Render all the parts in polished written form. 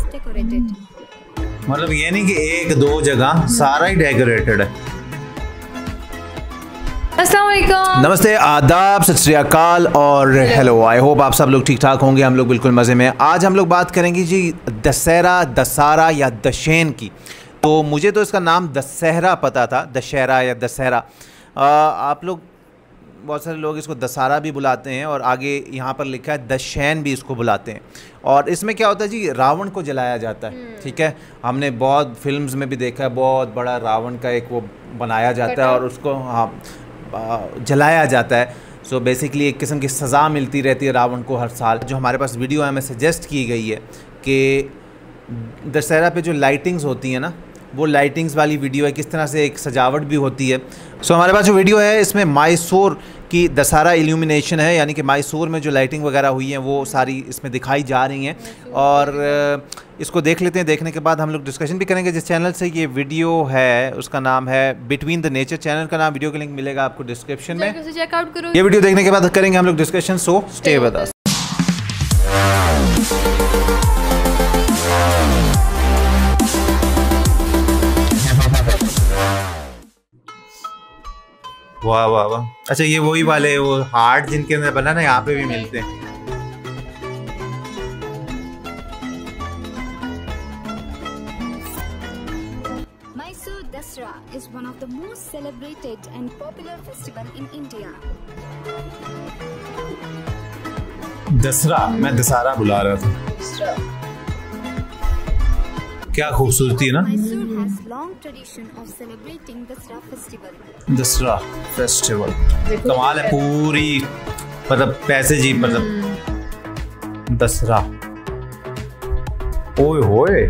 decorated. मतलब ये नहीं कि एक दो जगह, सारा ही डेकोरेटेड है। अस्सलाम वालेकुम, नमस्ते, आदाब, सत श्री अकाल और हेलो। आई होप आप सब लोग ठीक ठाक होंगे। हम लोग बिल्कुल मज़े में। आज हम लोग बात करेंगे जी दशहरा, दशहरा या दशैन की। तो मुझे तो इसका नाम दशहरा पता था, दशहरा या दशहरा। आप लोग, बहुत सारे लोग इसको दशहरा भी बुलाते हैं और आगे यहाँ पर लिखा है दशैन भी इसको बुलाते हैं। और इसमें क्या होता है जी, रावण को जलाया जाता है। ठीक है, हमने बहुत फिल्म्स में भी देखा है, बहुत बड़ा रावण का एक वो बनाया जाता है और उसको जलाया जाता है। सो बेसिकली एक किस्म की सज़ा मिलती रहती है रावण को हर साल। जो हमारे पास वीडियो है, हमें सजेस्ट की गई है कि दशहरा पे जो लाइटिंग्स होती हैं ना, वो लाइटिंग्स वाली वीडियो है, किस तरह से एक सजावट भी होती है। सो हमारे पास जो वीडियो है इसमें मैसूर की दशहरा इल्यूमिनेशन है, यानी कि मैसूर में जो लाइटिंग वगैरह हुई हैं वो सारी इसमें दिखाई जा रही हैं। और इसको देख लेते हैं। देखने के बाद हम लोग डिस्कशन भी करेंगे। जिस चैनल से ये वीडियो है उसका नाम है बिटवीन द नेचर। चैनल का नाम, वीडियो का लिंक मिलेगा आपको डिस्क्रिप्शन में। चेकआउट करो। ये वीडियो देखने के बाद करेंगे हम लोग discussion. So stay with us. वाह वाह वाह। अच्छा, ये वही वाले वो हार्ट जिनके अंदर बना ना, यहाँ पे भी मिलते हैं। Mysore Dasra is one of the most celebrated and popular festival in India. दसरा, मैं दशहरा बुला रहा था। क्या खूबसूरती है ना। Mysore has long tradition of celebrating Dasra festival. Dasara festival कमाल है। पूरी मतलब पैसे जी, मतलब दसरा। ओए होए,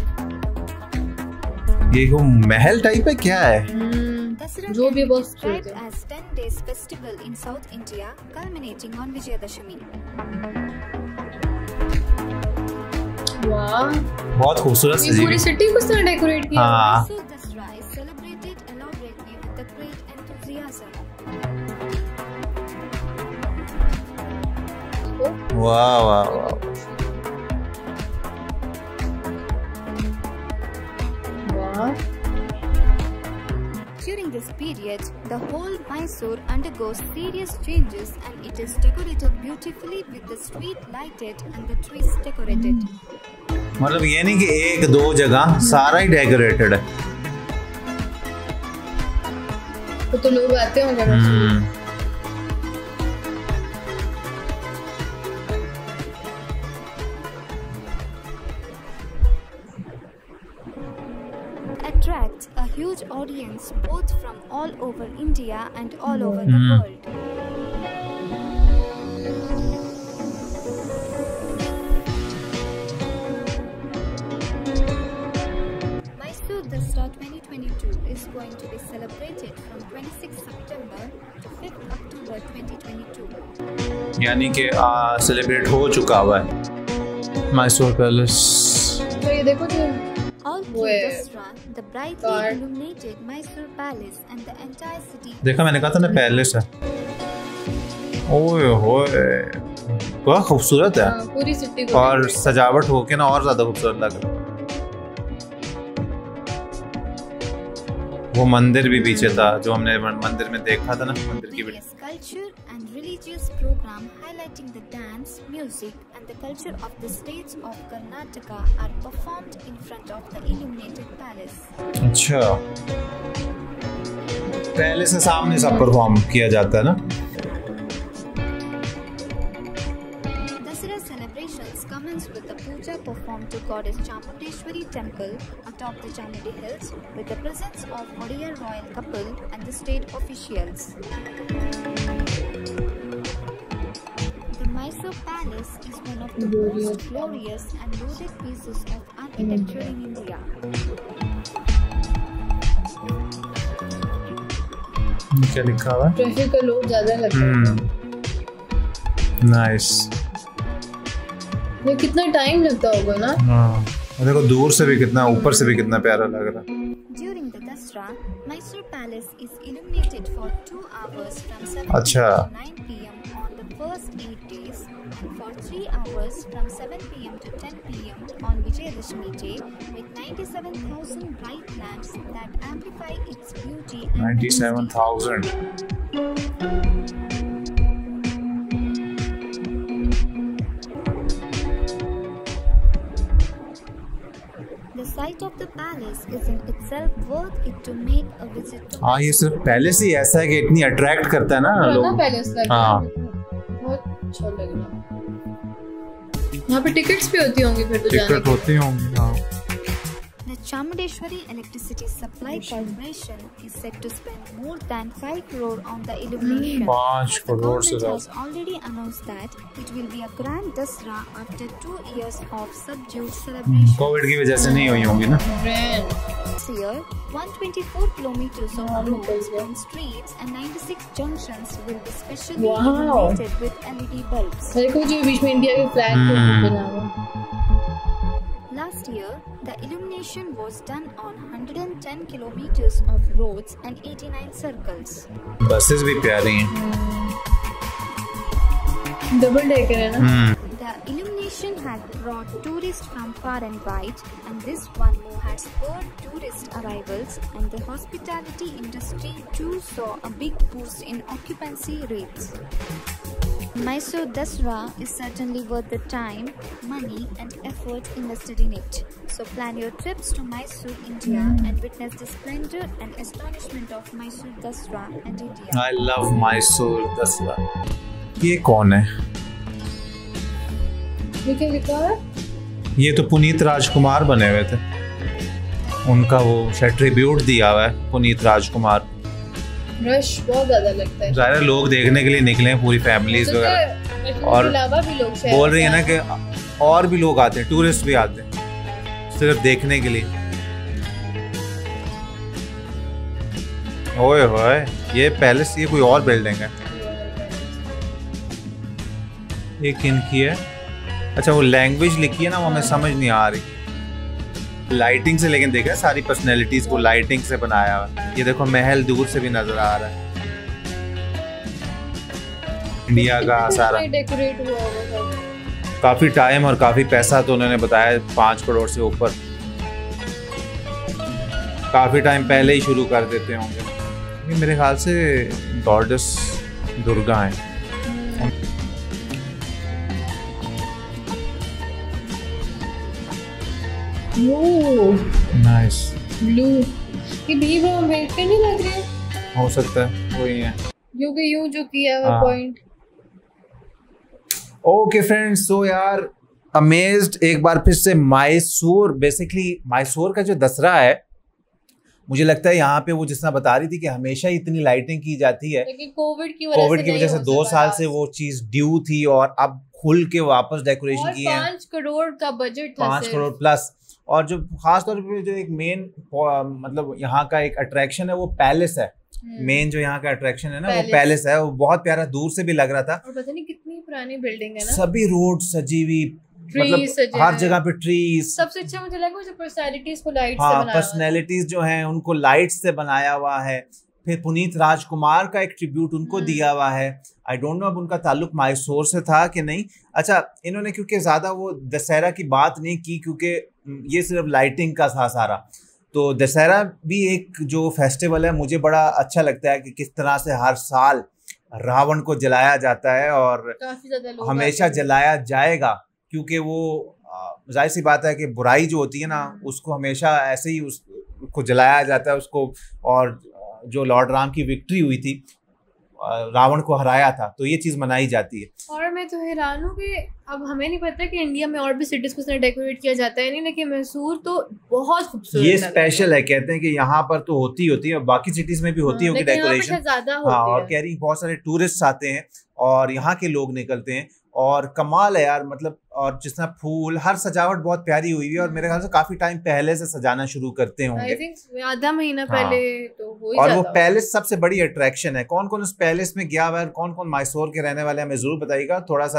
ये को महल टाइप है क्या है? Dasra जो can भी be बहुत described खूबसूरत है। as 10 days festival in South India, culminating on Vijayadashami. वाह, बहुत खूबसूरत ये सजी पूरी हुई। सिटी को तरह डेकोरेट किया। हाँ, Mysore Dasra is celebrated elaborately with the great enthusiasm. वाह वाह वाह। वाह, During this period, the whole Mysore undergoes serious changes and it is decorated beautifully with the street lighted and the trees decorated. मतलब ये नहीं कि एक दो जगह, सारा ही डेकोरेटेड है। तो लोग आते होंगे ना। Attracts a huge audience both from all over India and all over the world. Mysore Dasra 2022 is going to be celebrated from 26 September to 5th October 2022. यानी कि सेलिब्रेट हो चुका हुआ है मैसूर पैलेस। तो ये देखो तो All through Where? Dasra, the brightly God. illuminated Mysore Palace and the entire city. देखा, मैंने कहा था ना पैलेस है। ओए होए, बहुत खूबसूरत है। हाँ, पूरी सिटी को और decorate। सजावट होके ना और ज्यादा खूबसूरत लग रहा है। वो मंदिर भी पीछे था जो हमने मंदिर में देखा था ना, मंदिर की video. Various culture and religious program highlighting the dance, music and the culture of the states of Karnataka are performed in front of the illuminated palace. अच्छा, पहले से सामने सब परफॉर्म किया जाता है ना। Dasara celebrations commence with the puja performed to goddess Chamundeshwari temple atop the Chamudi Hills with the presence of Odia royal couple and the state officials. The Mysore Palace is one of the most glorious and loaded pieces of architecture in India. क्या लिखा हुआ है? Traffic का load ज्यादा लगता है। Nice. ये कितना टाइम लगता होगा ना। हाँ, देखो दूर से भी कितना, ऊपर से भी कितना प्यारा लग रहा है। During the Dasra, Mysore Palace is illuminated for 2 hours from 7 अच्छा। to 9 p.m. on the the first 8 days, and for 3 hours from 7 p.m. to 10 p.m. on Vijayadashmi Day, with 97,000 bright lamps that amplify its beauty and 97,000. The sight of the palace is in itself worth it to make a visit to. हाँ, ये सिर्फ palace ही ऐसा है कि इतनी attract करता है ना पुराना लोग। पैलेस लग रहा हाँ। है, बहुत अच्छा लग रहा है। यहाँ पे टिकट्स भी होती होंगी फिर तो जाने टिकट की। होती होंगी। हाँ। The Chamundeshwari Electricity Supply Corporation is said to spend more than 5 crore on the illumination. 5 The crore से government has ज्यादा। already announced that it will be a grand Dasra after 2 years of subdued celebration. Covid की वजह से नहीं हुई होंगी ना। Grand। This year, 124 kilometers of Wow. roads and streets and 96 junctions will be specially Wow. illuminated with LED bulbs. मेरे को जो बीच में इंडिया के फ्लैग के ऊपर बना हुआ। Last year, the illumination was done on 110 kilometers of roads and 89 circles. Buses भी प्यारी हैं। डबल डेकर है ना। The illumination had brought tourists from far and wide, and this one more had spurred tourist arrivals, and the hospitality industry too saw a big boost in occupancy rates. Mysore Dasra is certainly worth the time, money and effort invested in it. So plan your trips to Mysore, India and witness the splendor and astonishment of Mysore Dasra and India. I love Mysore Dasra। ये कौन है? ये क्या लिखा है? ये तो पुनीत राजकुमार बने हुए थे। उनका वो शायद ट्रिब्यूट दिया हुआ है पुनीत राजकुमार। रश बहुत ज्यादा लगता है। ज़ाहिर है लोग देखने के लिए निकले हैं, पूरी फैमिलीज वगैरह। और अलावा भी लोग शहर बोल रही है से ना कि और भी लोग आते हैं, टूरिस्ट भी आते हैं सिर्फ देखने के लिए। ओए होए, ये पैलेस, ये कोई और बिल्डिंग है। ये किन की है? अच्छा, वो लैंग्वेज लिखी है ना, वो हमें समझ नहीं आ रही लाइटिंग से। लेकिन देखा सारी पर्सनैलिटीज को लाइटिंग से बनाया हुआ। ये देखो महल दूर से भी नजर आ रहा है, इंडिया का सारा। डेकोरेट हुआ होगा। काफी टाइम और काफी पैसा तो उन्होंने बताया 5 करोड़ से ऊपर। काफी टाइम पहले ही शुरू कर देते होंगे। ये मेरे ख्याल से गॉडेस दुर्गा हैं। नाइस। ब्लू ये भीम राव अम्बेडकर नहीं लग रहे? हो सकता है वही है। क्योंकि यूं जो किया हुआ हाँ। पॉइंट। ओके फ्रेंड्स, सो यार अमेज्ड एक बार फिर से मैसूर। बेसिकली मैसूर का जो दसरा है, मुझे लगता है यहाँ पे वो जिस तरह बता रही थी कि हमेशा इतनी लाइटिंग की जाती है। लेकिन कोविड की वजह से 2 साल से वो चीज ड्यू थी और अब खुल के वापस डेकोरेशन की है। 5 करोड़ का बजट था। 5 करोड़ प्लस। और जो खास तौर पे जो एक मेन मतलब यहाँ का एक अट्रैक्शन है वो पैलेस है। मेन जो यहाँ का अट्रैक्शन है ना वो पैलेस है। वो बहुत प्यारा दूर से भी लग रहा था। और पता नहीं कितनी पुरानी बिल्डिंग है ना। सभी रोड सजी हुई, मतलब हर जगह पे ट्रीज। सबसे अच्छा मुझे लगा जो पर्सनालिटीज को लाइट से हाँ, बनाया। पर्सनैलिटीज जो हैं उनको लाइट से बनाया हुआ है। फिर पुनीत राजकुमार का एक ट्रिब्यूट उनको दिया हुआ है। आई डोंट नो अब उनका ताल्लुक मैसूर से था कि नहीं। अच्छा, इन्होंने क्योंकि ज़्यादा वो दशहरा की बात नहीं की, क्योंकि ये सिर्फ लाइटिंग का था सारा। तो दशहरा भी एक जो फेस्टिवल है, मुझे बड़ा अच्छा लगता है कि किस तरह से हर साल रावण को जलाया जाता है और काफी ज्यादा लोग हमेशा जलाया जाएगा, क्योंकि वो जाहिर सी बात है कि बुराई जो होती है ना उसको हमेशा ऐसे ही उसको जलाया जाता है उसको। और जो लॉर्ड राम की विक्ट्री हुई थी, रावण को हराया था, तो ये चीज़ मनाई जाती है। और मैं तो हैरान हूँ कि अब हमें नहीं पता कि इंडिया में और भी सिटीज को डेकोरेट किया जाता है नहीं, लेकिन मैसूर तो बहुत खूबसूरत ये स्पेशल है। कहते हैं कि यहाँ पर तो होती है, बाकी सिटीज में भी होती होगी डेकोरेशन। ज्यादा हाँ, और कह रही बहुत सारे टूरिस्ट आते हैं और यहाँ के लोग निकलते हैं और कमाल है यार। मतलब और जिस तरह फूल, हर सजावट बहुत प्यारी हुई है और मेरे ख्याल से काफी टाइम पहले से सजाना शुरू करते होंगे। आई थिंक आधा महीना पहले तो हो ही और जाता वो पैलेस सबसे बड़ी अट्रैक्शन है। कौन कौन उस पैलेस में गया हुआ है, कौन कौन मैसूर के रहने वाले हैं, हमें जरूर बताइएगा। थोड़ा सा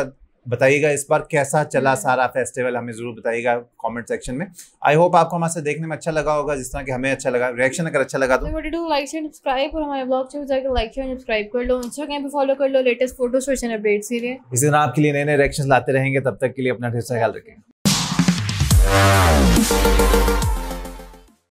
बताइएगा इस बार कैसा चला सारा फेस्टिवल, हमें जरूर बताइएगा कमेंट सेक्शन में। आई होप आपको हमारे साथ देखने में अच्छा लगा होगा जिस तरह कि हमें अच्छा लगा। रिएक्शन अगर अच्छा लगा तो लाइक शेयर सब्सक्राइब, और हमारे ब्लॉग से जाकर लाइक शेयर सब्सक्राइब कर लो, इंस्टाग्राम पे फॉलो कर लो लेटेस्ट फोटोज फैशन अपडेट्स के लिए। इसी तरह आपके लिए नए नए रिएक्शन लाते रहेंगे, तब तक के लिए अपना ढेर सारा ख्याल रखें।